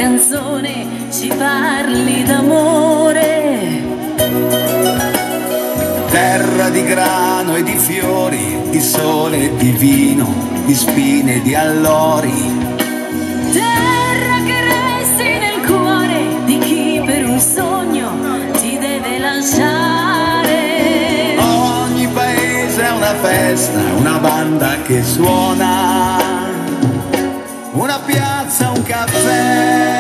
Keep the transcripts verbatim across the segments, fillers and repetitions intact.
canzone ci parli d'amore. Terra di grano e di fiori, di sole e di vino, di spine e di allori. Terra che resti nel cuore di chi per un sogno ti deve lasciare. Ogni paese è una festa, una banda che suona, una piazza, un caffè.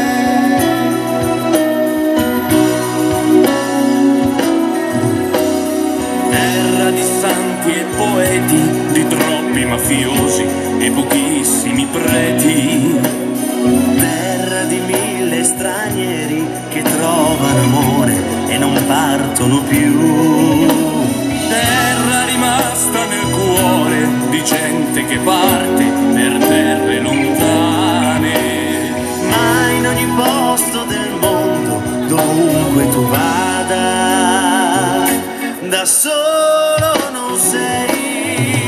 Di santi e poeti, di troppi mafiosi e pochissimi preti. Terra di mille stranieri che trovano amore e non partono più. Terra rimasta nel cuore di gente che parte per terre lontane. Ma in ogni posto del mondo, dovunque tu vada, da solo non sei.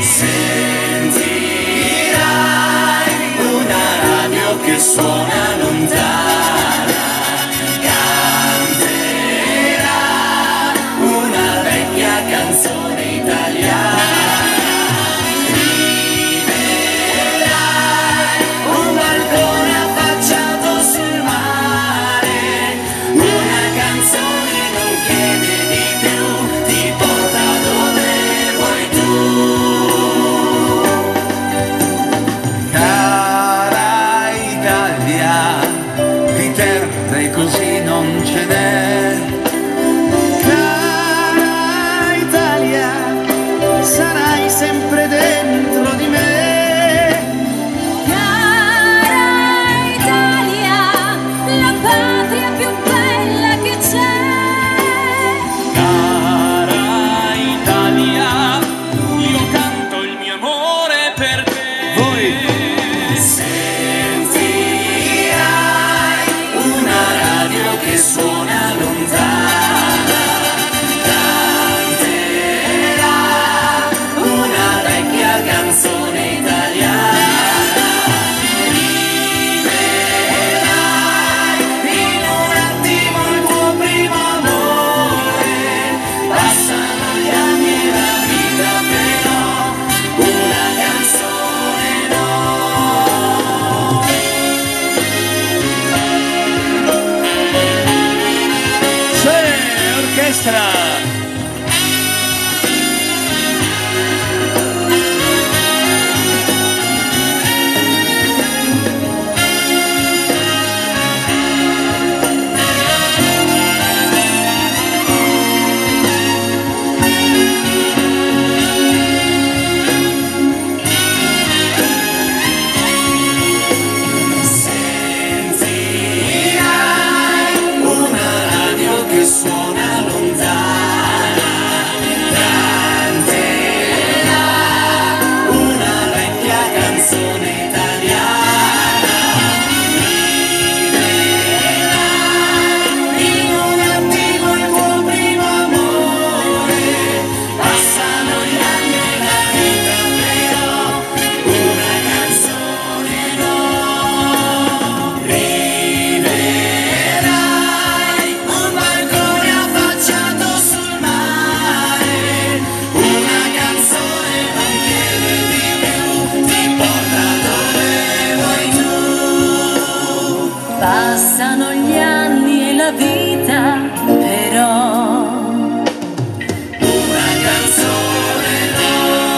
Sentirai una radio che suona lontana, canterà una vecchia canzone italiana. Rivedrai un balcone affacciato sul mare, una canzone non chiede di più, ti porta dove vuoi tu. Cara Italia, di terre così non ce n'è. Cara Italia, sarai sempre dentro di me. Cara Italia, la patria più bella che c'è. Cara Italia, io canto il mio amore per te. Voi sentirai una radio che suona lontana, canterà una vecchia canzone italiana. Rivedrai in un attimo il tuo primo amore, passano gli anni e la vita però una canzone no. sì, orchestra. Sentirai una radio che suona lontana, canterà una vecchia canzone italiana. Rivedrai in un attimo il tuo primo amore, passano gli anni e la vita però una canzone no. Rivedrai un balcone affacciato sul mare, una canzone non chiede di più, ti porta dove vuoi tu. Passano gli anni e la vita, però Una canzone no.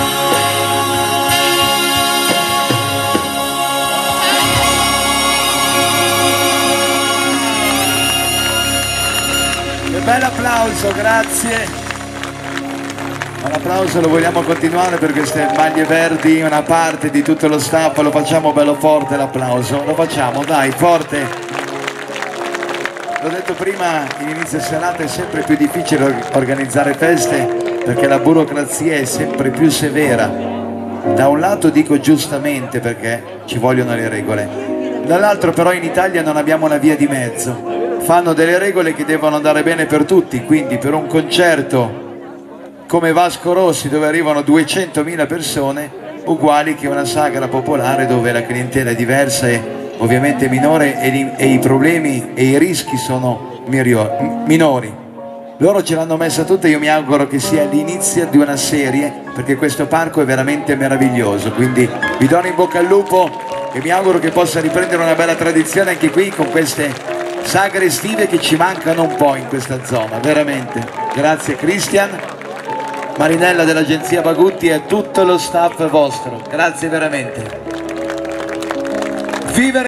Che bel applauso, grazie. Un applauso lo vogliamo continuare per queste maglie verdi, una parte di tutto lo staff, lo facciamo bello forte l'applauso, lo facciamo, dai, forte. L'ho detto prima, in inizio serata è sempre più difficile or- organizzare feste perché la burocrazia è sempre più severa. Da un lato dico giustamente perché ci vogliono le regole, dall'altro però in Italia non abbiamo una via di mezzo. Fanno delle regole che devono andare bene per tutti, quindi per un concerto come Vasco Rossi dove arrivano duecentomila persone uguali che una sagra popolare dove la clientela è diversa e ovviamente minore e, li, e i problemi e i rischi sono mirio, minori. Loro ce l'hanno messa tutta, io mi auguro che sia l'inizio di una serie, perché questo parco è veramente meraviglioso, quindi vi do in bocca al lupo e mi auguro che possa riprendere una bella tradizione anche qui con queste sagre estive che ci mancano un po' in questa zona, veramente. Grazie Cristian, Marinella dell'agenzia Bagutti e tutto lo staff vostro, grazie veramente. Viva